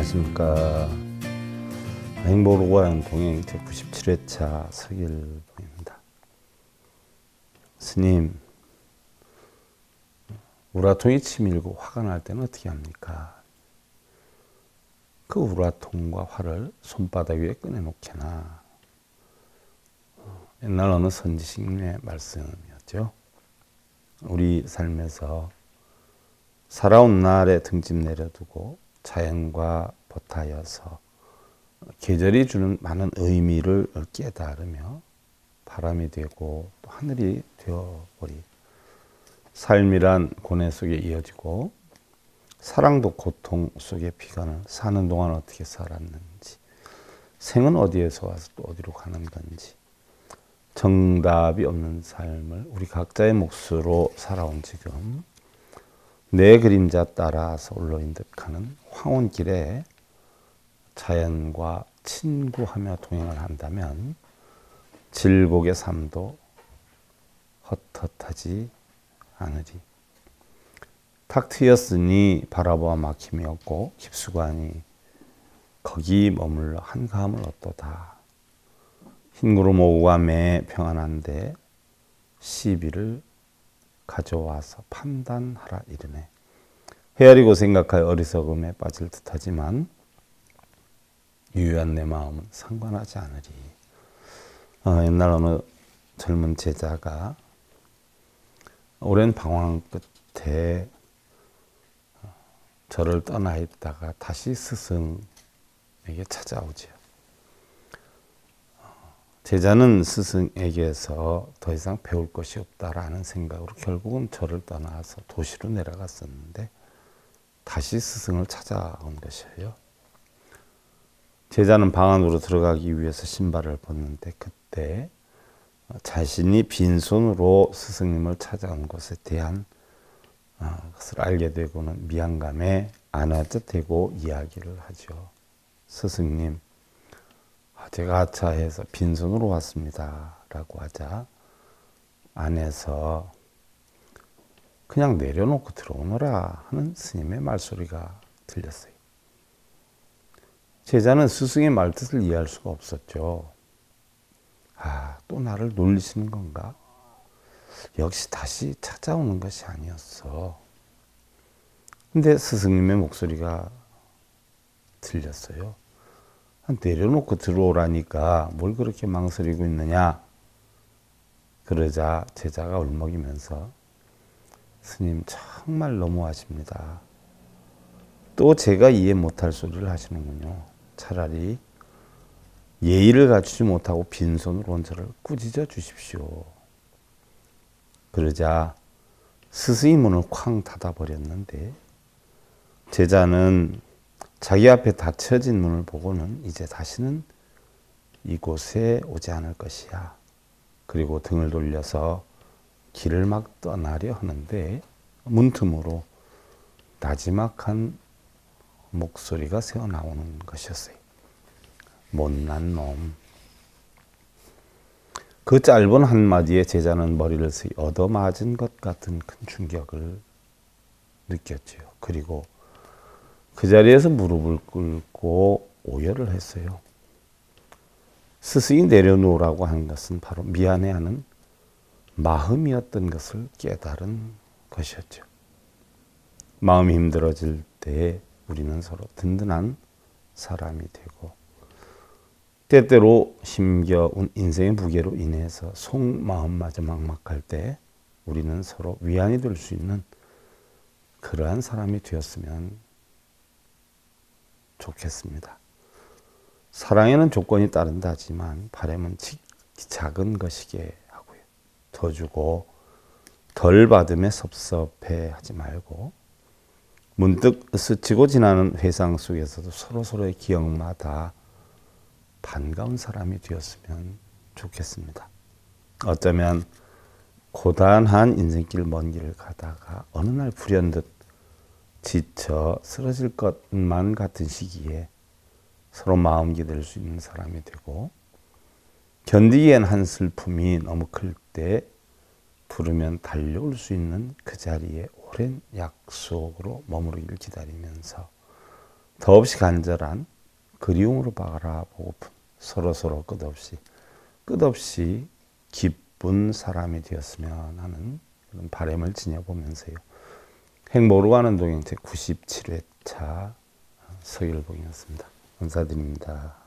안녕하십니까. 행복으로 가는 동행 제97회차 서길봉입니다. 스님, 우라통이 치밀고 화가 날 때는 어떻게 합니까? 그 우라통과 화를 손바닥 위에 꺼내놓게나. 옛날 어느 선지식님의 말씀이었죠. 우리 삶에서 살아온 날에 등짐 내려두고 자연과 버타여서 계절이 주는 많은 의미를 깨달으며 바람이 되고 또 하늘이 되어버리 삶이란 고뇌 속에 이어지고 사랑도 고통 속에 피가는 사는 동안 어떻게 살았는지 생은 어디에서 와서 또 어디로 가는 건지 정답이 없는 삶을 우리 각자의 몫으로 살아온 지금 내 그림자 따라서 올라인 듯하는 황혼길에 자연과 친구하며 동행을 한다면 질복의 삶도 헛헛하지 않으리. 탁 트였으니 바라보아 막힘이 없고 깊수가니 거기 머물러 한가함을 얻도다. 흰 구름 오후가 매 평안한데 시비를 가져와서 판단하라 이르네. 헤아리고 생각하여 어리석음에 빠질 듯하지만 유효한 내 마음은 상관하지 않으리. 옛날 어느 젊은 제자가 오랜 방황 끝에 절을 떠나 있다가 다시 스승에게 찾아오지요. 제자는 스승에게서 더 이상 배울 것이 없다라는 생각으로 결국은 절을 떠나서 도시로 내려갔었는데 다시 스승을 찾아온 것이에요. 제자는 방 안으로 들어가기 위해서 신발을 벗는데 그때 자신이 빈손으로 스승님을 찾아온 것에 대한 것을 알게 되고는 미안감에 안아뜻대고 이야기를 하죠. 스승님, 제가 하차해서 빈손으로 왔습니다. 라고 하자 안에서 그냥 내려놓고 들어오너라 하는 스님의 말소리가 들렸어요. 제자는 스승의 말뜻을 이해할 수가 없었죠. 또 나를 놀리시는 건가? 역시 다시 찾아오는 것이 아니었어. 근데 스승님의 목소리가 들렸어요. 내려놓고 들어오라니까 뭘 그렇게 망설이고 있느냐? 그러자 제자가 울먹이면서 스님 정말 너무하십니다. 또 제가 이해 못할 소리를 하시는군요. 차라리 예의를 갖추지 못하고 빈손으로 온 저를 꾸짖어 주십시오. 그러자 스승이 문을 쾅 닫아버렸는데 제자는 자기 앞에 닫혀진 문을 보고는 이제 다시는 이곳에 오지 않을 것이야. 그리고 등을 돌려서 길을 막 떠나려 하는데 문틈으로 나지막한 목소리가 새어나오는 것이었어요. 못난 놈. 그 짧은 한마디에 제자는 머리를 얻어맞은 것 같은 큰 충격을 느꼈죠. 그리고 그 자리에서 무릎을 꿇고 오열을 했어요. 스승이 내려놓으라고 한 것은 바로 미안해하는 마음이었던 것을 깨달은 것이었죠. 마음이 힘들어질 때 우리는 서로 든든한 사람이 되고 때때로 힘겨운 인생의 무게로 인해서 속마음마저 막막할 때 우리는 서로 위안이 될 수 있는 그러한 사람이 되었으면 좋겠습니다. 사랑에는 조건이 따른다 하지만 바람은 작은 것이게 하고요. 더 주고 덜 받음에 섭섭해하지 말고 문득 스치고 지나는 회상 속에서도 서로서로의 기억마다 반가운 사람이 되었으면 좋겠습니다. 어쩌면 고단한 인생길 먼 길을 가다가 어느 날 불현듯 지쳐 쓰러질 것만 같은 시기에 서로 마음 기댈 수 있는 사람이 되고 견디기엔 한 슬픔이 너무 클 때 부르면 달려올 수 있는 그 자리에 오랜 약속으로 머무르기를 기다리면서 더없이 간절한 그리움으로 바라보고픈 서로서로 끝없이 기쁜 사람이 되었으면 하는 그런 바람을 지녀보면서요. 행복으로 가는 동행 제 97회차 서일봉이었습니다. 감사드립니다.